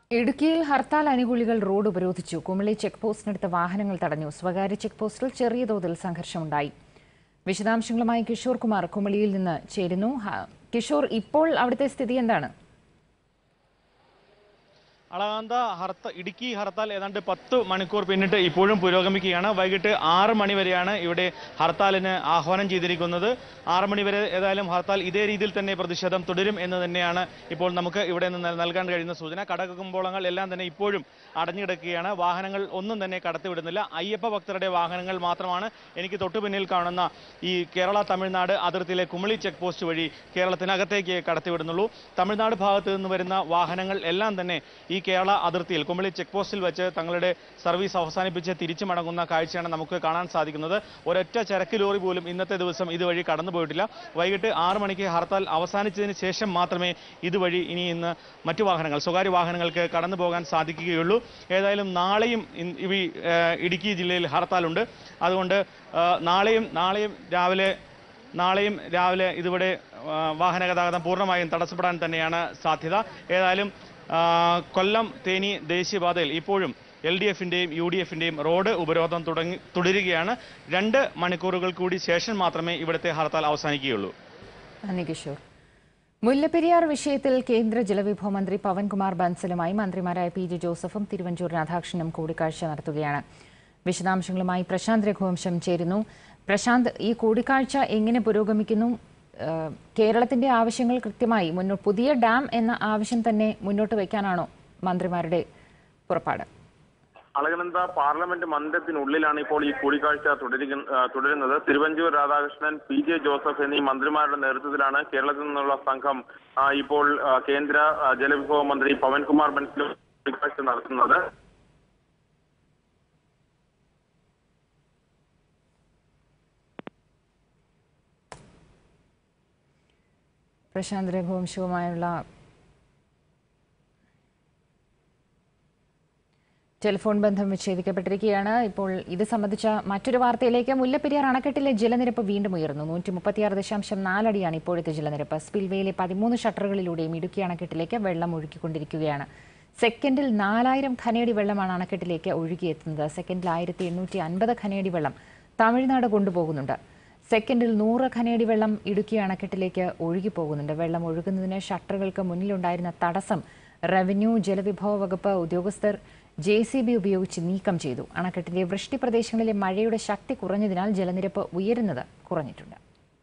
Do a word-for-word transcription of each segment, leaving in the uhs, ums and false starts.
ഇടുക്കിയിൽ ഹർത്താൽ അനുകൂലികൾ റോഡ് ഉപരോധിച്ചു. കുമളി ചെക്ക് പോസ്റ്റിനടുത്ത് വാഹനങ്ങൾ തടഞ്ഞു. സ്വകാര്യ ചെക്ക് പോസ്റ്റിൽ ചെറിയ തോതിൽ സംഘർഷമുണ്ടായി. വിശദാംശങ്ങളുമായി കിഷോർ കുമാർ കുമളിയിൽ നിന്ന് ചേരുന്നു. കിഷോർ, ഇപ്പോൾ അവിടുത്തെ സ്ഥിതി എന്താണ്? അളകാന്ത ഹർത്ത ഇടുക്കി ഹർത്താൽ ഏതാണ്ട് പത്ത് മണിക്കൂർ പിന്നിട്ട് ഇപ്പോഴും പുരോഗമിക്കുകയാണ്. വൈകിട്ട് ആറ് മണി വരെയാണ് ഇവിടെ ഹർത്താലിന് ആഹ്വാനം ചെയ്തിരിക്കുന്നത്. ആറ് മണി വരെ ഏതായാലും ഹർത്താൽ ഇതേ രീതിയിൽ തന്നെ പ്രതിഷേധം തുടരും എന്ന് തന്നെയാണ് ഇപ്പോൾ നമുക്ക് ഇവിടെ നിന്ന് നൽകാൻ കഴിയുന്ന സൂചന. കടകമ്പോളങ്ങൾ എല്ലാം തന്നെ ഇപ്പോഴും അടഞ്ഞുകിടക്കുകയാണ്. വാഹനങ്ങൾ ഒന്നും തന്നെ കടത്തിവിടുന്നില്ല. അയ്യപ്പ ഭക്തരുടെ വാഹനങ്ങൾ മാത്രമാണ് എനിക്ക് തൊട്ടു പിന്നിൽ കാണുന്ന ഈ കേരള തമിഴ്നാട് അതിർത്തിയിലെ കുമളി ചെക്ക് പോസ്റ്റ് വഴി കേരളത്തിനകത്തേക്ക് കടത്തിവിടുന്നുള്ളൂ. തമിഴ്നാട് ഭാഗത്ത് നിന്ന് വരുന്ന വാഹനങ്ങൾ എല്ലാം തന്നെ ഈ കേരള അതിർത്തിയിൽ കുമളി ചെക്ക് പോസ്റ്റിൽ വെച്ച് തങ്ങളുടെ സർവീസ് അവസാനിപ്പിച്ച് തിരിച്ചു മടങ്ങുന്ന കാഴ്ചയാണ് നമുക്ക് കാണാൻ സാധിക്കുന്നത്. ഒരൊറ്റ ചരക്ക് ലോറി പോലും ഇന്നത്തെ ദിവസം ഇതുവഴി കടന്നുപോയിട്ടില്ല. വൈകിട്ട് ആറ് മണിക്ക് ഹർത്താൽ അവസാനിച്ചതിന് ശേഷം മാത്രമേ ഇതുവഴി ഇനി ഇന്ന് മറ്റു വാഹനങ്ങൾ സ്വകാര്യ വാഹനങ്ങൾക്ക് കടന്നു പോകാൻ സാധിക്കുകയുള്ളൂ. ഏതായാലും നാളെയും ഈ ഇടുക്കി ജില്ലയിൽ ഹർത്താലുണ്ട്. അതുകൊണ്ട് നാളെയും നാളെയും രാവിലെ നാളെയും രാവിലെ ഇതിവിടെ വാഹന ഗതാഗതം പൂർണ്ണമായും തടസ്സപ്പെടാൻ തന്നെയാണ് സാധ്യത. ഏതായാലും കൊല്ലം തേനി ദേശീയപാതയിൽ ഇപ്പോഴും എൽ ഡി എഫിൻ്റെയും യു ഡി എഫിൻ്റെയും റോഡ് ഉപരോധം തുടങ്ങി തുടരുകയാണ്. രണ്ട് മണിക്കൂറുകൾ കൂടി ശേഷം മാത്രമേ ഇവിടുത്തെ ഹർത്താൽ അവസാനിക്കുകയുള്ളൂ. കിഷോർ, മുല്ലപ്പെരിയാർ വിഷയത്തിൽ കേന്ദ്ര ജലവിഭവ മന്ത്രി പവൻകുമാർ ബൻസലുമായി മന്ത്രിമാരായ പി ജെ ജോസഫും തിരുവഞ്ചൂർ രാധാകൃഷ്ണനും കൂടിക്കാഴ്ച നടത്തുകയാണ്. വിശദാംശങ്ങളുമായി പ്രശാന്ത് രഘുവംശം ചേരുന്നു. പ്രശാന്ത്, ഈ കൂടിക്കാഴ്ച എങ്ങനെ പുരോഗമിക്കുന്നു? കേരളത്തിന്റെ ആവശ്യങ്ങൾ കൃത്യമായി മുന്നോട്ട് പുതിയ ഡാം എന്ന ആവശ്യം തന്നെ മുന്നോട്ട് വയ്ക്കാനാണോ മന്ത്രിമാരുടെ പുറപ്പാട്? അളകനന്ദ, പാർലമെന്റ് മന്ദിരത്തിനുള്ളിലാണ് ഇപ്പോൾ ഈ കൂടിക്കാഴ്ച തുടരുന്നത്. തിരുവഞ്ചൂർ രാധാകൃഷ്ണൻ, പി ജെ ജോസഫ് എന്നീ മന്ത്രിമാരുടെ നേതൃത്വത്തിലാണ് കേരളത്തിൽ നിന്നുള്ള സംഘം ഇപ്പോൾ കേന്ദ്ര ജലവിഭവ മന്ത്രി പവൻകുമാർ ബൻസലും കൂടിക്കാഴ്ച നടത്തുന്നത്. പ്രശാന്ത് രഘുവംശവുമായുള്ള ടെലിഫോൺ ബന്ധം വിച്ഛേദിക്കപ്പെട്ടിരിക്കുകയാണ്. ഇപ്പോൾ ഇത് സംബന്ധിച്ച മറ്റൊരു വാർത്തയിലേക്ക്. മുല്ലപ്പെരിയാർ അണക്കെട്ടിലെ ജലനിരപ്പ് വീണ്ടും ഉയർന്നു. നൂറ്റി മുപ്പത്തിയാറ് ദശാംശം നാലടിയാണ് ഇപ്പോഴത്തെ ജലനിരപ്പ്. സ്പിൽവേയിലെ പതിമൂന്ന് ഷട്ടറുകളിലൂടെയും ഇടുക്കി അണക്കെട്ടിലേക്ക് വെള്ളം ഒഴുക്കിക്കൊണ്ടിരിക്കുകയാണ്. സെക്കൻഡിൽ നാലായിരം ഖനയടി വെള്ളമാണ് അണക്കെട്ടിലേക്ക് ഒഴുകിയെത്തുന്നത്. സെക്കൻഡിൽ ആയിരത്തി എണ്ണൂറ്റി അൻപത് ഖനയടി വെള്ളം തമിഴ്നാട് കൊണ്ടുപോകുന്നുണ്ട്. സെക്കൻഡിൽ നൂറ് ഖനയടി വെള്ളം ഇടുക്കി അണക്കെട്ടിലേക്ക് ഒഴുകിപ്പോകുന്നുണ്ട്. വെള്ളം ഒഴുകുന്നതിന് ഷട്ടറുകൾക്ക് മുന്നിലുണ്ടായിരുന്ന തടസ്സം റവന്യൂ ജലവിഭവ വകുപ്പ് ഉദ്യോഗസ്ഥർ ജെ സി ബി ഉപയോഗിച്ച് നീക്കം ചെയ്തു. അണക്കെട്ടിലെ വൃഷ്ടി പ്രദേശങ്ങളിലെ മഴയുടെ ശക്തി കുറഞ്ഞതിനാൽ ജലനിരപ്പ് ഉയരുന്നത് കുറഞ്ഞിട്ടുണ്ട്.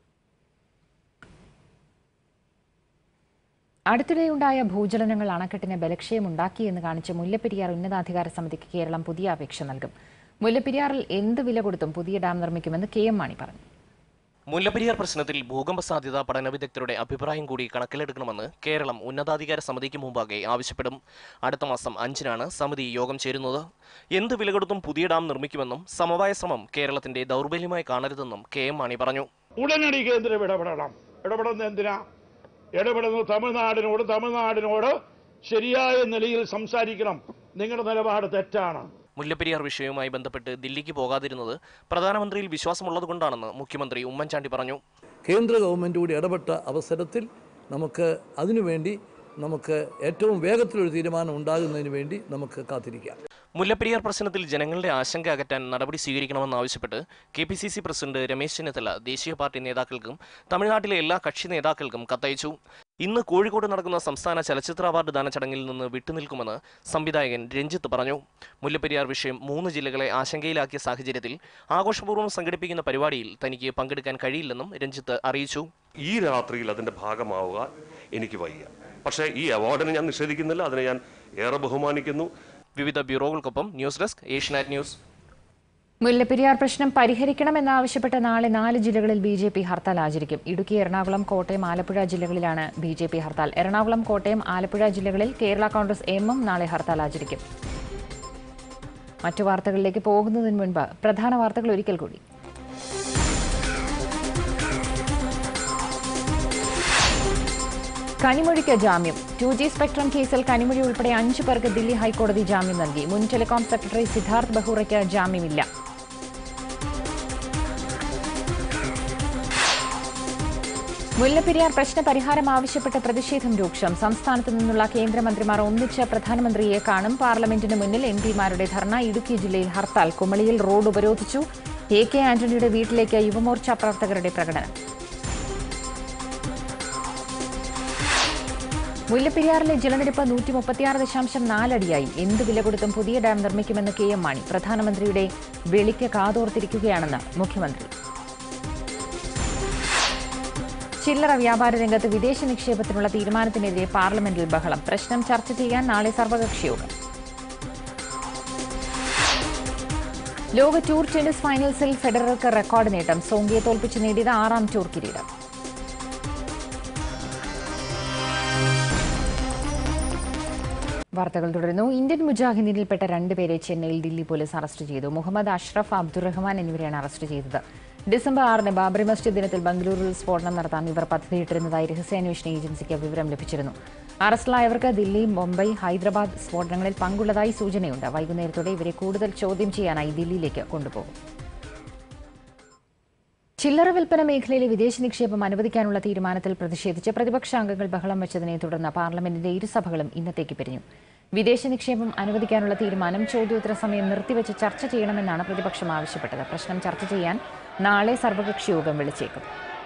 അടുത്തിടെയുണ്ടായ ഭൂചലനങ്ങൾ അണക്കെട്ടിന് ബലക്ഷയമുണ്ടാക്കിയെന്ന് കാണിച്ച് മുല്ലപ്പെരിയാർ ഉന്നതാധികാര സമിതിക്ക് കേരളം പുതിയ അപേക്ഷ നൽകും. മുല്ലപ്പെരിയാറിൽ എന്ത് വില കൊടുത്തും പുതിയ ഡാം നിർമ്മിക്കുമെന്ന് കെ എം മാണി പറഞ്ഞു. മുല്ലപ്പെരിയാർ പ്രശ്നത്തിൽ ഭൂകമ്പ സാധ്യത പഠന വിദഗ്ധരുടെ അഭിപ്രായം കൂടി കണക്കിലെടുക്കണമെന്ന് കേരളം ഉന്നതാധികാര സമിതിക്ക് മുമ്പാകെ ആവശ്യപ്പെടും. അടുത്ത മാസം അഞ്ചിനാണ് സമിതി യോഗം ചേരുന്നത്. എന്ത് വില കൊടുത്തും പുതിയ ഡാം നിർമ്മിക്കുമെന്നും സമവായ ശ്രമം കേരളത്തിന്റെ ദൗർബല്യമായി കാണരുതെന്നും കെ എം മാണി പറഞ്ഞു. ഉടനടി കേന്ദ്രം ഇടപെടണം. ഇടപെടുന്ന എന്തിനാ? ഇടപെടുന്നത് തമിഴ്നാടിനോട് തമിഴ്നാടിനോട് ശരിയായ നിലയിൽ സംസാരിക്കണം. നിങ്ങളുടെ നിലപാട് തെറ്റാണ്. മുല്ലപ്പെരിയാർ വിഷയവുമായി ബന്ധപ്പെട്ട് ദില്ലിക്ക് പോകാതിരുന്നത് പ്രധാനമന്ത്രിയിൽ വിശ്വാസമുള്ളതുകൊണ്ടാണെന്ന് മുഖ്യമന്ത്രി ഉമ്മൻചാണ്ടി പറഞ്ഞു. കേന്ദ്ര ഗവൺമെന്റ് കൂടി ഇടപെട്ട അവസരത്തിൽ നമുക്ക് അതിനുവേണ്ടി നമുക്ക് ഏറ്റവും വേഗത്തിലൊരു തീരുമാനം ഉണ്ടാകുന്നതിന് വേണ്ടി നമുക്ക് കാത്തിരിക്കാം. മുല്ലപ്പെരിയാർ പ്രശ്നത്തിൽ ജനങ്ങളുടെ ആശങ്ക അകറ്റാൻ നടപടി സ്വീകരിക്കണമെന്നാവശ്യപ്പെട്ട് K P C C president Ramesh Chennithala ദേശീയ പാർട്ടി നേതാക്കൾക്കും തമിഴ്നാട്ടിലെ എല്ലാ കക്ഷി നേതാക്കൾക്കും കത്തയച്ചു. ഇന്ന് കോഴിക്കോട് നടക്കുന്ന സംസ്ഥാന ചലച്ചിത്ര അവാർഡ് ദാന ചടങ്ങിൽ നിന്ന് വിട്ടുനിൽക്കുമെന്ന് സംവിധായകൻ രഞ്ജിത്ത് പറഞ്ഞു. മുല്ലപ്പെരിയാർ വിഷയം മൂന്ന് ജില്ലകളെ ആശങ്കയിലാക്കിയ സാഹചര്യത്തിൽ ആഘോഷപൂർവ്വം സംഘടിപ്പിക്കുന്ന പരിപാടിയിൽ തനിക്ക് പങ്കെടുക്കാൻ കഴിയില്ലെന്നും രഞ്ജിത്ത് അറിയിച്ചു. ഈ രാത്രിയിൽ അതിന്റെ ഭാഗമാവുക എനിക്ക് വയ്യ. പക്ഷേ ഈ അവാർഡിനെ ഞാൻ നിഷേധിക്കുന്നില്ല. അതിനെ ഞാൻ ഏറെ ബഹുമാനിക്കുന്നു. വിവിധ ബ്യൂറോകൾക്കൊപ്പം news desk Asianet news. Mullaperiyar പ്രശ്നം പരിഹരിക്കണമെന്നാവശ്യപ്പെട്ട് നാളെ നാല് ജില്ലകളിൽ ബി ജെ പി ഹർത്താൽ ആചരിക്കും. ഇടുക്കി, എറണാകുളം, കോട്ടയം, ആലപ്പുഴ ജില്ലകളിലാണ് B J P hartal. Ernakulam, Kottayam, Alappuzha ജില്ലകളിൽ കേരള കോൺഗ്രസ് എമ്മും നാളെ ഹർത്താൽ ആചരിക്കും. മറ്റു വാർത്തകളിലേക്ക് പോകുന്നതിന് മുൻപ് പ്രധാന വാർത്തകൾ ഒരിക്കൽ കൂടി. കനിമൊഴിക്ക് ജാമ്യം. ടു ജി സ്പെക്ട്രം കേസിൽ കനിമൊഴി ഉൾപ്പെടെ അഞ്ചു പേർക്ക് ദില്ലി ഹൈക്കോടതി ജാമ്യം നൽകി. മുൻ ടെലികോം സെക്രട്ടറി സിദ്ധാർത്ഥ് ബഹൂറയ്ക്ക് ജാമ്യമില്ല. മുല്ലപ്പെരിയാർ പ്രശ്ന പരിഹാരം ആവശ്യപ്പെട്ട് പ്രതിഷേധം രൂക്ഷം. സംസ്ഥാനത്ത് നിന്നുള്ള കേന്ദ്രമന്ത്രിമാർ ഒന്നിച്ച് പ്രധാനമന്ത്രിയെ കാണും. പാർലമെന്റിന് മുന്നിൽ എം പിമാരുടെ ധർണ. ഇടുക്കി ജില്ലയിൽ ഹർത്താൽ. കുമളിയിൽ റോഡ് ഉപരോധിച്ചു. എ കെ ആന്റണിയുടെ വീട്ടിലേക്ക് യുവമോർച്ച പ്രവർത്തകരുടെ പ്രകടനം. മുല്ലപ്പെരിയാറിലെ ജലനിരപ്പ് നൂറ്റി മുപ്പത്തിയാറ് ദശാംശം നാലടിയായി. എന്ത് വില കൊടുത്തും പുതിയ ഡാം നിർമ്മിക്കുമെന്ന് കെ എം മാണി. പ്രധാനമന്ത്രിയുടെ വിളിക്ക് കാതോർത്തിരിക്കുകയാണെന്ന് മുഖ്യമന്ത്രി. ചില്ലറ വ്യാപാര രംഗത്ത് വിദേശ നിക്ഷേപത്തിനുള്ള തീരുമാനത്തിനെതിരെ പാർലമെന്റിൽ ബഹളം. പ്രശ്നം ചർച്ച ചെയ്യാൻ നാളെ സർവകക്ഷി യോഗം. ലോക ടൂർ ടെന്നീസ് ഫൈനൽസിൽ ഫെഡറർക്ക് റെക്കോർഡ് നേട്ടം. സോങ്കിയെ തോൽപ്പിച്ച് നേടിയത് ആറാം ടൂർ കിരീടം. വാർത്തകൾ തുടരുന്നു. ഇന്ത്യൻ മുജാഹിദീനിൽപ്പെട്ട രണ്ടുപേരെ ചെന്നൈയിൽ ദില്ലി പോലീസ് അറസ്റ്റ് ചെയ്തു. മുഹമ്മദ് അഷ്റഫ്, അബ്ദുറഹ്മാൻ എന്നിവരെയാണ് അറസ്റ്റ് ചെയ്തത്. ഡിസംബർ ആറിന് ബാബറി മസ്ജിദ് ദിനത്തിൽ ബംഗളൂരുവിൽ സ്ഫോടനം നടത്താൻ ഇവർ പദ്ധതിയിട്ടിരുന്നതായി രഹസ്യാന്വേഷണ ഏജൻസിക്ക് വിവരം ലഭിച്ചിരുന്നു. അറസ്റ്റിലായവർക്ക് ദില്ലി, മുംബൈ, ഹൈദരാബാദ് സ്ഫോടനങ്ങളിൽ പങ്കുള്ളതായി സൂചനയുണ്ട്. വൈകുന്നേരത്തോടെ ഇവരെ കൂടുതൽ ചോദ്യം ചെയ്യാനായി ദില്ലിയിലേക്ക് കൊണ്ടുപോകും. ചില്ലറ വിൽപ്പന മേഖലയിലെ വിദേശ നിക്ഷേപം അനുവദിക്കാനുള്ള തീരുമാനത്തിൽ പ്രതിഷേധിച്ച് പ്രതിപക്ഷാംഗങ്ങൾ ബഹളം വെച്ചതിനെ തുടർന്ന് പാർലമെന്റിന്റെ ഇരുസഭകളും ഇന്നത്തേക്ക് പിരിഞ്ഞു. വിദേശ നിക്ഷേപം അനുവദിക്കാനുള്ള തീരുമാനം ചോദ്യോത്തര സമയം നിർത്തിവെച്ച് ചർച്ച ചെയ്യണമെന്നാണ് പ്രതിപക്ഷം ആവശ്യപ്പെട്ടത്. പ്രശ്നം ചർച്ച ചെയ്യാൻ നാളെ സർവകക്ഷി യോഗം വിളിച്ചേക്കും.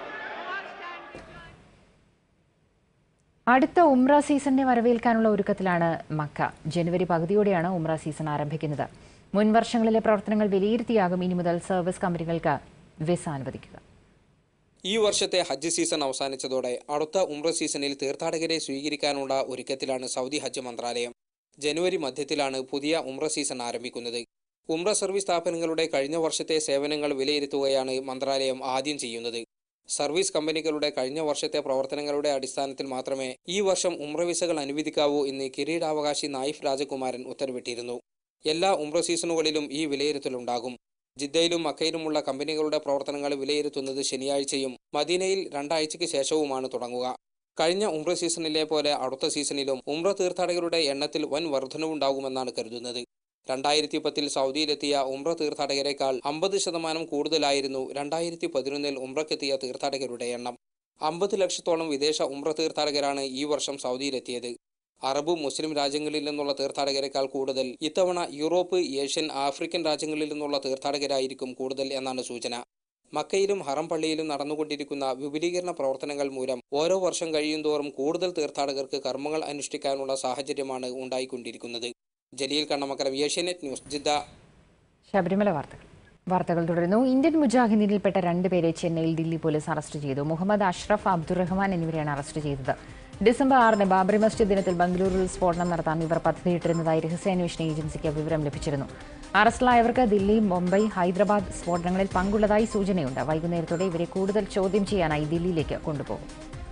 അടുത്ത ഉംറ സീസണിനെ വരവേൽക്കാനുള്ള ഒരുക്കത്തിലാണ് മക്ക. ജനുവരി പകുതിയോടെയാണ് ഉംറ സീസൺ ആരംഭിക്കുന്നത്. മുൻ വർഷങ്ങളിലെ പ്രവർത്തനങ്ങൾ വിലയിരുത്തിയാകും ഇനി മുതൽ സർവീസ് കമ്പനികൾക്ക് വിസ അനുവദിക്കുക. ഈ വർഷത്തെ ഹജ്ജ് സീസൺ അവസാനിച്ചതോടെ അടുത്ത ഉംറ സീസണിൽ തീർത്ഥാടകരെ സ്വീകരിക്കാനുള്ള ഒരുക്കത്തിലാണ് സൗദി ഹജ്ജ് മന്ത്രാലയം. ജനുവരി മധ്യത്തിലാണ് പുതിയ ഉംറ സീസൺ ആരംഭിക്കുന്നത്. ഉംറ സർവീസ് സ്ഥാപനങ്ങളുടെ കഴിഞ്ഞ വർഷത്തെ സേവനങ്ങൾ വിലയിരുത്തുകയാണ് മന്ത്രാലയം ആദ്യം ചെയ്യുന്നത്. സർവീസ് കമ്പനികളുടെ കഴിഞ്ഞ വർഷത്തെ പ്രവർത്തനങ്ങളുടെ അടിസ്ഥാനത്തിൽ മാത്രമേ ഈ വർഷം ഉംറ വിസകൾ അനുവദിക്കാവൂ എന്ന് കിരീടാവകാശി നായിഫ് രാജകുമാരൻ ഉത്തരവിട്ടിരുന്നു. എല്ലാ ഉംറ സീസണുകളിലും ഈ വിലയിരുത്തലുണ്ടാകും. ജിദ്ദയിലും മക്കയിലുമുള്ള കമ്പനികളുടെ പ്രവർത്തനങ്ങൾ വിലയിരുത്തുന്നത് ശനിയാഴ്ചയും മദീനയിൽ രണ്ടാഴ്ചയ്ക്ക് ശേഷവുമാണ് തുടങ്ങുക. കഴിഞ്ഞ ഉംറ സീസണിലെ പോലെ അടുത്ത സീസണിലും ഉംറ തീർത്ഥാടകരുടെ എണ്ണത്തിൽ വൻ വർധനവുണ്ടാകുമെന്നാണ് കരുതുന്നത്. രണ്ടായിരത്തി പത്തിൽ സൗദിയിലെത്തിയ ഉംറ തീർത്ഥാടകരെക്കാൾ അമ്പത് ശതമാനം കൂടുതലായിരുന്നു രണ്ടായിരത്തി പതിനൊന്നിൽ ഉംറക്കെത്തിയ തീർത്ഥാടകരുടെ എണ്ണം. അമ്പത് ലക്ഷത്തോളം വിദേശ ഉംറ തീർത്ഥാടകരാണ് ഈ വർഷം സൗദിയിലെത്തിയത്. അറബ് മുസ്ലിം രാജ്യങ്ങളിൽ നിന്നുള്ള തീർത്ഥാടകരെക്കാൾ കൂടുതൽ ഇത്തവണ യൂറോപ്പ്, ഏഷ്യൻ, ആഫ്രിക്കൻ രാജ്യങ്ങളിൽ നിന്നുള്ള തീർത്ഥാടകരായിരിക്കും കൂടുതൽ എന്നാണ് സൂചന. മക്കയിലും ഹറം പള്ളിയിലും നടന്നുകൊണ്ടിരിക്കുന്ന വിപുലീകരണ പ്രവർത്തനങ്ങൾ മൂലം ഓരോ വർഷം കഴിയുന്തോറും കൂടുതൽ തീർത്ഥാടകർക്ക് കർമ്മങ്ങൾ അനുഷ്ഠിക്കാനുള്ള സാഹചര്യമാണ് ഉണ്ടായിക്കൊണ്ടിരിക്കുന്നത്. Jaleel Kannamakkaram, Asianet news, Jeddah. ശബരിമല വാർത്തകൾ വാർത്തകൾ തുടരുന്നു. ഇന്ത്യൻ മുജാഹിദീനിൽപ്പെട്ട രണ്ടുപേരെ ചെന്നൈയിൽ ദില്ലി പോലീസ് അറസ്റ്റ് ചെയ്തു. മുഹമ്മദ് അഷ്റഫ്, അബ്ദുറഹ്മാൻ എന്നിവരെയാണ് അറസ്റ്റ് ചെയ്തത്. ഡിസംബർ ആറിന് ബാബറി മസ്ജിദ് ദിനത്തിൽ ബംഗളൂരുവിൽ സ്ഫോടനം നടത്താൻ ഇവർ പദ്ധതിയിട്ടിരുന്നതായി രഹസ്യാന്വേഷണ ഏജൻസിക്ക് വിവരം ലഭിച്ചിരുന്നു. അറസ്റ്റിലായവർക്ക് ദില്ലി, മുംബൈ, ഹൈദരാബാദ് സ്ഫോടനങ്ങളിൽ പങ്കുള്ളതായി സൂചനയുണ്ട്. വൈകുന്നേരത്തോടെ ഇവരെ കൂടുതൽ ചോദ്യം ചെയ്യാനായി ദില്ലിയിലേക്ക് കൊണ്ടുപോകും.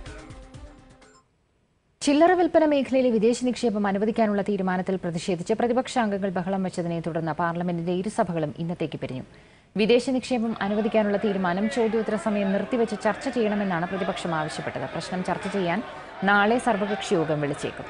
ചില്ലറ വിൽപ്പന മേഖലയിലെ വിദേശ നിക്ഷേപം അനുവദിക്കാനുള്ള തീരുമാനത്തിൽ പ്രതിഷേധിച്ച് പ്രതിപക്ഷാംഗങ്ങൾ ബഹളം വെച്ചതിനെ തുടർന്ന് പാർലമെന്റിന്റെ ഇരുസഭകളും ഇന്നത്തേക്ക് പിരിഞ്ഞു. വിദേശ നിക്ഷേപം അനുവദിക്കാനുള്ള തീരുമാനം ചോദ്യോത്തര സമയം നിർത്തിവെച്ച് ചർച്ച ചെയ്യണമെന്നാണ് പ്രതിപക്ഷം ആവശ്യപ്പെട്ടത്. പ്രശ്നം ചർച്ച ചെയ്യാൻ നാളെ സർവകക്ഷി യോഗം വിളിച്ചേക്കും.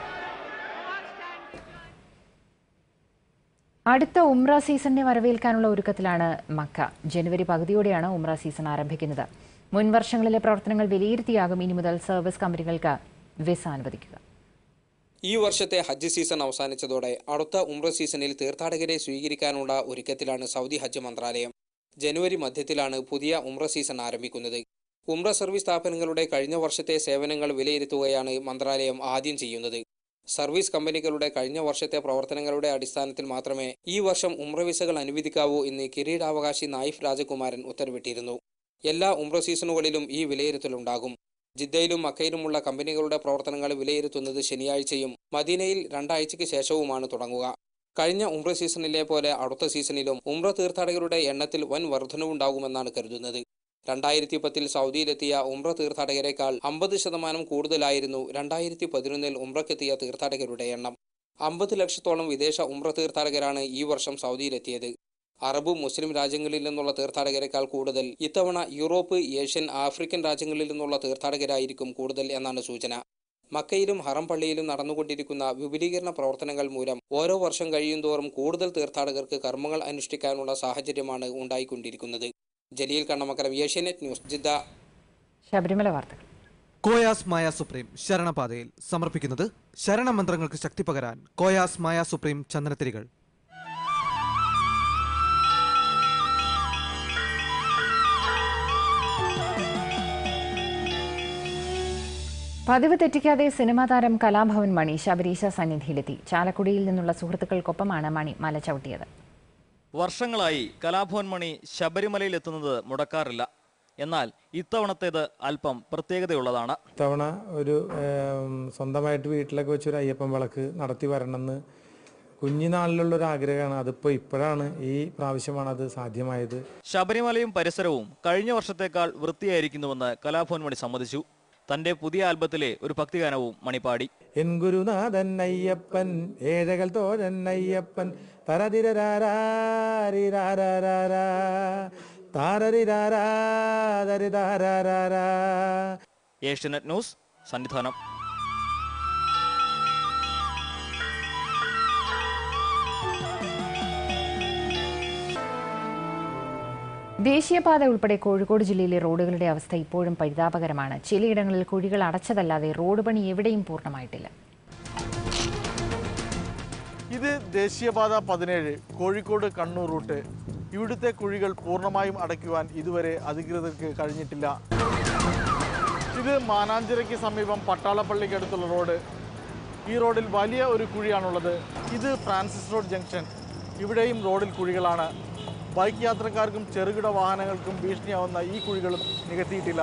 അടുത്ത ഉംറ സീസണിനെ വരവേൽക്കാനുള്ള ഒരുക്കത്തിലാണ് മക്ക. ജനുവരി പകുതിയോടെയാണ് ഉംറ സീസൺ ആരംഭിക്കുന്നത്. മുൻ വർഷങ്ങളിലെ പ്രവർത്തനങ്ങൾ വിലയിരുത്തിയാകും ഇനി മുതൽ സർവീസ് കമ്പനികൾക്ക് വിസ അനുവദിക്കുക. ഈ വർഷത്തെ ഹജ്ജ് സീസൺ അവസാനിച്ചതോടെ അടുത്ത ഉംറ സീസണിൽ തീർത്ഥാടകരെ സ്വീകരിക്കാനുള്ള ഒരുക്കത്തിലാണ് സൗദി ഹജ്ജ് മന്ത്രാലയം. ജനുവരി മധ്യത്തിലാണ് പുതിയ ഉംറ സീസൺ ആരംഭിക്കുന്നത്. ഉംറ സർവീസ് സ്ഥാപനങ്ങളുടെ കഴിഞ്ഞ വർഷത്തെ സേവനങ്ങൾ വിലയിരുത്തുകയാണ് മന്ത്രാലയം ആദ്യം ചെയ്യുന്നത്. സർവീസ് കമ്പനികളുടെ കഴിഞ്ഞ വർഷത്തെ പ്രവർത്തനങ്ങളുടെ അടിസ്ഥാനത്തിൽ മാത്രമേ ഈ വർഷം ഉംറ വിസകൾ അനുവദിക്കാവൂ എന്ന് കിരീടാവകാശി നായിഫ് രാജകുമാരൻ ഉത്തരവിട്ടിരുന്നു. എല്ലാ ഉംറ സീസണുകളിലും ഈ വിലയിരുത്തലുണ്ടാകും. ജിദ്ദയിലും മക്കയിലുമുള്ള കമ്പനികളുടെ പ്രവർത്തനങ്ങൾ വിലയിരുത്തുന്നത് ശനിയാഴ്ചയും മദീനയിൽ രണ്ടാഴ്ചയ്ക്ക് ശേഷവുമാണ് തുടങ്ങുക. കഴിഞ്ഞ ഉംറ സീസണിലെ പോലെ അടുത്ത സീസണിലും ഉംറ തീർത്ഥാടകരുടെ എണ്ണത്തിൽ വൻ വർധനവുണ്ടാകുമെന്നാണ് കരുതുന്നത്. രണ്ടായിരത്തി പത്തിൽ സൗദിയിലെത്തിയ ഉംറ തീർത്ഥാടകരെക്കാൾ അമ്പത് ശതമാനം കൂടുതലായിരുന്നു രണ്ടായിരത്തി പതിനൊന്നിൽ ഉംറക്കെത്തിയ തീർത്ഥാടകരുടെ എണ്ണം. അമ്പത് ലക്ഷത്തോളം വിദേശ ഉംറ തീർത്ഥാടകരാണ് ഈ വർഷം സൗദിയിലെത്തിയത്. അറബ് മുസ്ലിം രാജ്യങ്ങളിൽ നിന്നുള്ള തീർത്ഥാടകരെക്കാൾ കൂടുതൽ ഇത്തവണ യൂറോപ്പ്, ഏഷ്യൻ, ആഫ്രിക്കൻ രാജ്യങ്ങളിൽ നിന്നുള്ള തീർത്ഥാടകരായിരിക്കും കൂടുതൽ എന്നാണ് സൂചന. മക്കയിലും ഹറം പള്ളിയിലും നടന്നുകൊണ്ടിരിക്കുന്ന വിപുലീകരണ പ്രവർത്തനങ്ങൾ മൂലം ഓരോ വർഷം കഴിയുന്തോറും കൂടുതൽ തീർത്ഥാടകർക്ക് കർമ്മങ്ങൾ അനുഷ്ഠിക്കാനുള്ള സാഹചര്യമാണ് ഉണ്ടായിക്കൊണ്ടിരിക്കുന്നത്. Jaleel Kannamakkaram, Asianet news, Jeddah. ശബരിമല വാർത്തകൾ കോയാസ് മായ സുപ്രീം ശരണപാതയിൽ സമർപ്പിക്കുന്നത് ശരണമന്ത്രങ്ങൾക്ക് ശക്തി പകരാൻ കോയാസ് മായ സുപ്രീം ചന്ദനത്തിരികൾ. പതിവ് തെറ്റിക്കാതെ സിനിമാ താരം കലാഭവൻ മണി ശബരീശ സന്നിധിയിലെത്തി. ചാലക്കുടിയിൽ നിന്നുള്ള സുഹൃത്തുക്കൾക്കൊപ്പമാണ് മണി മല ചവിട്ടിയത്. വർഷങ്ങളായി കലാഭവൻ മണി ശബരിമലയിൽ എത്തുന്നത് മുടക്കാറില്ല. എന്നാൽ ഇത്തവണത്തേത് അല്പം പ്രത്യേകതയുള്ളതാണ്. ഇത്തവണ ഒരു സ്വന്തമായിട്ട് വീട്ടിലൊക്കെ വെച്ചൊരു അയ്യപ്പൻ വിളക്ക് നടത്തി വരണമെന്ന് കുഞ്ഞിനാളിലുള്ളൊരു ആഗ്രഹമാണ്. അതിപ്പോൾ ഇപ്പോഴാണ്, ഈ പ്രാവശ്യമാണ് അത് സാധ്യമായത്. ശബരിമലയും പരിസരവും കഴിഞ്ഞ വർഷത്തേക്കാൾ വൃത്തിയായിരിക്കുന്നുവെന്ന് കലാഭവൻ മണി സമ്മതിച്ചു. തന്റെ പുതിയ ആൽബത്തിലെ ഒരു ഭക്തിഗാനവും മണി പാടി. എൻ ഗുരുനാഥൻ അയ്യപ്പൻ ഏഴകൾ തോഴൻ അയ്യപ്പൻ തരതിരരാരാരിരാരാരാ താരരിരാരാരിരാരാരാ. ഏഷ്യാനെറ്റ് ന്യൂസ് സന്നിധാനം. ദേശീയപാത ഉൾപ്പെടെ കോഴിക്കോട് ജില്ലയിലെ റോഡുകളുടെ അവസ്ഥ ഇപ്പോഴും പരിതാപകരമാണ്. ചിലയിടങ്ങളിൽ കുഴികൾ അടച്ചതല്ലാതെ റോഡ് പണി എവിടെയും പൂർണ്ണമായിട്ടില്ല. ഇത് ദേശീയപാത പതിനേഴ് കോഴിക്കോട് കണ്ണൂർ റൂട്ട്. ഇവിടുത്തെ കുഴികൾ പൂർണ്ണമായും അടയ്ക്കുവാൻ ഇതുവരെ അധികൃതർക്ക് കഴിഞ്ഞിട്ടില്ല. ഇത് മാനാഞ്ചിറയ്ക്ക് സമീപം പട്ടാളപ്പള്ളിക്കടുത്തുള്ള റോഡ്. ഈ റോഡിൽ വലിയ ഒരു കുഴിയാണുള്ളത്. ഇത് ഫ്രാൻസിസ് റോഡ് ജംഗ്ഷൻ. ഇവിടെയും റോഡിൽ കുഴികളാണ്. ബൈക്ക് യാത്രക്കാർക്കും ചെറുകിട വാഹനങ്ങൾക്കും ഭീഷണിയാവുന്ന ഈ കുഴികളും നികത്തിയിട്ടില്ല.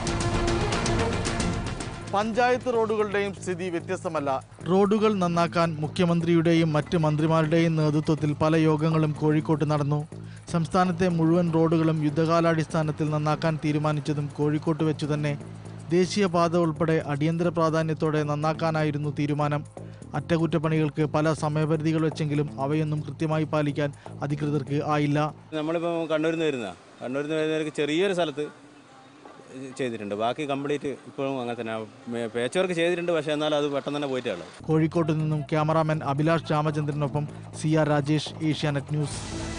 പഞ്ചായത്ത് റോഡുകളുടെയും സ്ഥിതി വ്യത്യസ്തമല്ല. റോഡുകൾ നന്നാക്കാൻ മുഖ്യമന്ത്രിയുടെയും മറ്റ് മന്ത്രിമാരുടെയും നേതൃത്വത്തിൽ പല യോഗങ്ങളും കോഴിക്കോട്ട് നടന്നു. സംസ്ഥാനത്തെ മുഴുവൻ റോഡുകളും യുദ്ധകാലാടിസ്ഥാനത്തിൽ നന്നാക്കാൻ തീരുമാനിച്ചതും കോഴിക്കോട്ട് വെച്ചു തന്നെ. ദേശീയപാത ഉൾപ്പെടെ അടിയന്തര പ്രാധാന്യത്തോടെ നന്നാക്കാനായിരുന്നു തീരുമാനം. അറ്റകുറ്റപ്പണികൾക്ക് പല സമയപരിധികൾ വെച്ചെങ്കിലും അവയൊന്നും കൃത്യമായി പാലിക്കാൻ അധികൃതർക്ക് ആയില്ല. നമ്മളിപ്പോൾ കണ്ണൂരിൽ നിന്ന് വരുന്ന കണ്ണൂരിൽ നിന്ന് വരുന്നവർക്ക് ചെറിയൊരു സ്ഥലത്ത് ചെയ്തിട്ടുണ്ട്. ബാക്കി കംപ്ലീറ്റ് ഇപ്പോഴും അങ്ങനെ തന്നെ പേച്ച് വർക്ക് ചെയ്തിട്ടുണ്ട്. പക്ഷേ എന്നാലും അത് പെട്ടെന്ന് തന്നെ പോയിട്ടാണ്. കോഴിക്കോട്ട് നിന്നും ക്യാമറാമാൻ അഭിലാഷ് രാമചന്ദ്രനൊപ്പം C R Rajesh, Asianet news.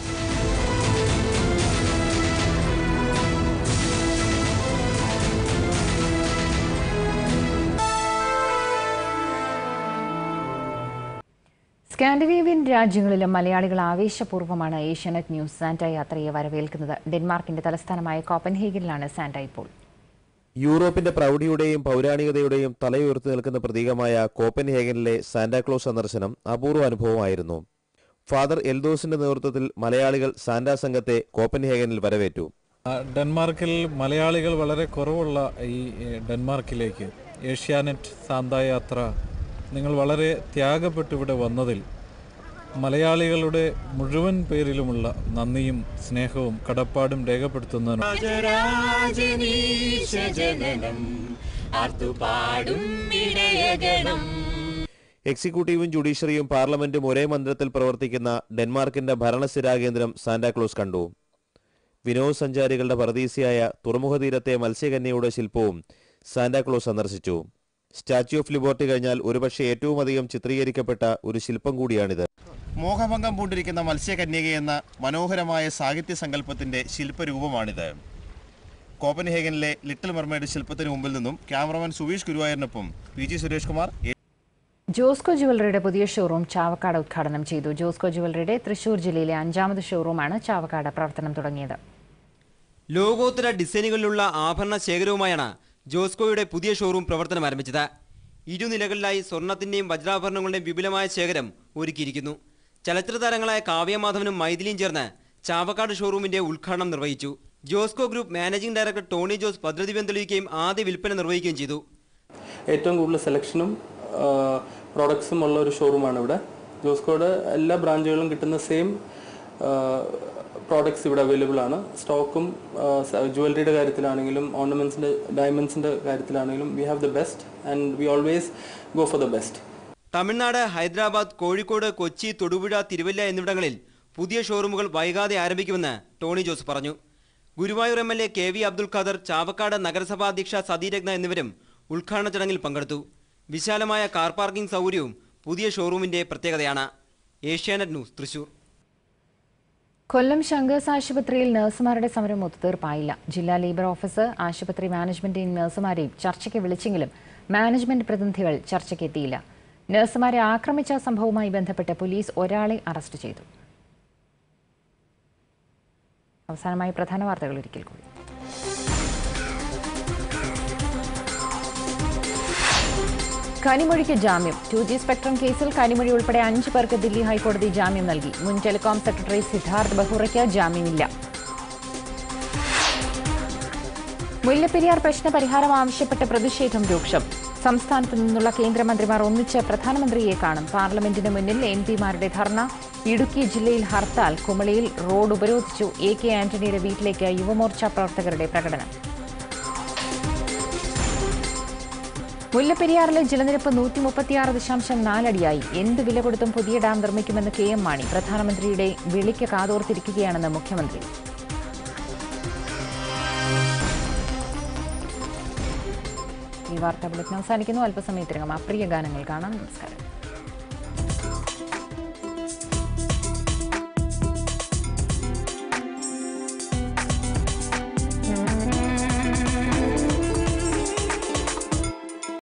Scandinavian രാജ്യങ്ങളിലും മലയാളികൾ ആവേശപൂർവ്വമാണ് ഏഷ്യാനെറ്റ് ന്യൂസ് സാന്റ യാത്രയെ വരവേൽക്കുന്നത്. ഡെൻമാർക്കിന്റെ തലസ്ഥാനമായ കോപ്പൻഹേഗനിലാണ് സാന്റ ഇപ്പോൾ. യൂറോപ്പിന്റെ പ്രൗഢിയുടെയും പൗരാണികതയുടെയും തലയുയർത്തി നിൽക്കുന്ന പ്രതീകമായ കോപ്പൻഹേഗനിലെ സാന്റാക്ലോസ് സന്ദർശനം അപൂർവ അനുഭവമായിരുന്നു. ഫാദർ എൽദോസിന്റെ നേതൃത്വത്തിൽ മലയാളികൾ സാന്റാ സംഘത്തെ കോപ്പൻഹേഗനിൽ വരവേറ്റു. ഡെൻമാർക്കിൽ മലയാളികൾ വളരെ കുറവുള്ള ഈ ഡെൻമാർക്കിലേക്ക് ഏഷ്യാനെറ്റ് സാന്താ യാത്ര നിങ്ങൾ വളരെ ത്യാഗപ്പെട്ട് ഇവിടെ വന്നതിൽ മലയാളികളുടെ മുഴുവൻ പേരിലുമുള്ള നന്ദിയും സ്നേഹവും കടപ്പാടും രേഖപ്പെടുത്തുന്നതിന് എക്സിക്യൂട്ടീവും ജുഡീഷ്യറിയും പാർലമെന്റും ഒരേ മന്ദിരത്തിൽ പ്രവർത്തിക്കുന്ന ഡെൻമാർക്കിന്റെ ഭരണസ്ഥിരാ കേന്ദ്രം സാന്റാക്ലോസ് കണ്ടു. വിനോദസഞ്ചാരികളുടെ പറുദീസയായ തുറമുഖ തീരത്തെ മത്സ്യകന്യയുടെ ശില്പവും സാന്റാക്ലോസ് സന്ദർശിച്ചു. സ്റ്റാച്യു ഓഫ് ലിബർട്ടി കഴിഞ്ഞാൽ ഒരുപക്ഷെ ഏറ്റവും അധികം ചിത്രീകരിക്കപ്പെട്ട ഒരു ശില്പം കൂടിയാണിത്. മോഹഭംഗം പൂണ്ടിരിക്കുന്ന മത്സ്യകന്യകയെന്ന മനോഹരമായ സാഹിത്യ സങ്കല്പത്തിന്റെ ശില്പരൂപമാണിത്. കോപ്പൻഹേഗനിലെ ലിറ്റിൽ മെർമെയ്ഡ് ശില്പത്തിന് മുമ്പിൽ നിന്നും ക്യാമറമാൻ സുവീഷ് ഗുരുവായൂരിനൊപ്പം പി ജി സുരേഷ് കുമാർ. ജോസ്കോ ജുവലറിയുടെ പുതിയ ഷോറൂം ചാവക്കാട് ഉദ്ഘാടനം ചെയ്തു. ജോസ്കോ ജുവലറിയുടെ തൃശൂർ ജില്ലയിലെ അഞ്ചാമത് ഷോറൂമാണ് ചാവക്കാട് പ്രവർത്തനം തുടങ്ങിയത്. ലോകോത്തര ഡിസൈനുകളിലുള്ള ആഭരണ ശേഖരവുമായാണ് ജോസ്കോയുടെ പുതിയ ഷോറൂം പ്രവർത്തനം ആരംഭിച്ചത്. ഇരുനിലകളിലായി സ്വർണത്തിന്റെയും വജ്രാഭരണങ്ങളുടെയും വിപുലമായ ശേഖരം ഒരുക്കിയിരിക്കുന്നു. ചലച്ചിത്ര താരങ്ങളായ കാവ്യമാധവനും മൈഥിലിയും ചേർന്ന് ചാവക്കാട് ഷോറൂമിന്റെ ഉദ്ഘാടനം നിർവഹിച്ചു. Josco group managing director Tony Jose ഭദ്രദീപം തെളിയിക്കുകയും ആദ്യ വിൽപ്പന നിർവഹിക്കുകയും ചെയ്തു. ഏറ്റവും കൂടുതൽ സെലക്ഷനും പ്രോഡക്ട്സും ഉള്ള ഒരു ഷോറൂമാണ് ഇവിടെ. ജോസ്കോയുടെ എല്ലാ ബ്രാഞ്ചുകളിലും കിട്ടുന്ന സെയിം പ്രോഡക്ട്സ് ഇവിടെ അവൈലബിൾ ആണ്. സ്റ്റോക്കും ജുവലറിയുടെ കാര്യത്തിലാണെങ്കിലും ഓർണമെന്റ്സിന്റെ ഡയമണ്ട്സിന്റെ കാര്യത്തിലാണെങ്കിലും we have the best and we always go for the best. Tamil Nadu, Hyderabad, Kozhikode, Kochi, Thodupuzha, Thiruvalla എന്നിവിടങ്ങളിൽ പുതിയ ഷോറൂമുകൾ വൈകാതെ ആരംഭിക്കുമെന്ന് ടോണി ജോസ് പറഞ്ഞു. Guruvayur M L A K V Abdul Khader, Chavakkad നഗരസഭാ അധ്യക്ഷ സതീരത്ന എന്നിവരും ഉദ്ഘാടന ചടങ്ങിൽ പങ്കെടുത്തു. വിശാലമായ കാർ പാർക്കിംഗ് സൗകര്യവും പുതിയ ഷോറൂമിന്റെ പ്രത്യേകതയാണ്. ഏഷ്യാനെറ്റ് ന്യൂസ്, തൃശൂർ. കൊല്ലം ശങ്കേഴ്സ് ആശുപത്രിയിൽ നഴ്സുമാരുടെ സമരം ഒത്തുതീർപ്പായില്ല. ജില്ലാ ലേബർ ഓഫീസർ ആശുപത്രി മാനേജ്മെന്റിനെയും നഴ്സുമാരെയും ചർച്ചയ്ക്ക് വിളിച്ചെങ്കിലും മാനേജ്മെന്റ് പ്രതിനിധികൾ ചർച്ചയ്ക്കെത്തിയില്ല. നഴ്സുമാരെ ആക്രമിച്ച സംഭവവുമായി ബന്ധപ്പെട്ട് പോലീസ് ഒരാളെ അറസ്റ്റ് ചെയ്തു. അവസാനമായി പ്രധാന വാർത്തകൾ ഒരിക്കൽ കൂടി. കനിമൊഴിക്ക് ജാമ്യം. ടു ജി സ്പെക്ട്രം കേസിൽ കനിമൊഴി ഉൾപ്പെടെ അഞ്ച് പേർക്ക് ദില്ലി ഹൈക്കോടതി ജാമ്യം നൽകി. മുൻ ടെലികോം സെക്രട്ടറി സിദ്ധാർത്ഥ് ബഹുറയ്ക്ക് ജാമ്യമില്ല. മുല്ലപ്പെരിയാർ പ്രശ്ന പരിഹാരം ആവശ്യപ്പെട്ട് പ്രതിഷേധം രൂക്ഷം. സംസ്ഥാനത്ത് നിന്നുള്ള കേന്ദ്രമന്ത്രിമാർ ഒന്നിച്ച് പ്രധാനമന്ത്രിയെ കാണും. പാർലമെന്റിന് മുന്നിൽ എം പിമാരുടെ ധർണ. ഇടുക്കി ജില്ലയിൽ ഹർത്താൽ. കുമളിയിൽ റോഡ് ഉപരോധിച്ചു. എ കെ ആന്റണിയുടെ വീട്ടിലേക്ക് യുവമോർച്ച പ്രവർത്തകരുടെ പ്രകടനം. മുല്ലപ്പെരിയാറിലെ ജലനിരപ്പ് നൂറ്റി മുപ്പത്തിയാറ് ദശാംശം നാലടിയായി. എന്ത് വില കൊടുത്തും പുതിയ ഡാം നിർമ്മിക്കുമെന്ന് കെ എം മാണി. പ്രധാനമന്ത്രിയുടെ വിളിക്ക് കാതോർത്തിരിക്കുകയാണെന്ന് മുഖ്യമന്ത്രി. ഈ വാർത്താ ബുള്ളറ്റിൻ അവസാനിക്കുന്നു. അല്പസമയത്തിനകം അപ്രിയ ഗാനങ്ങൾ കാണാം. നമസ്കാരം.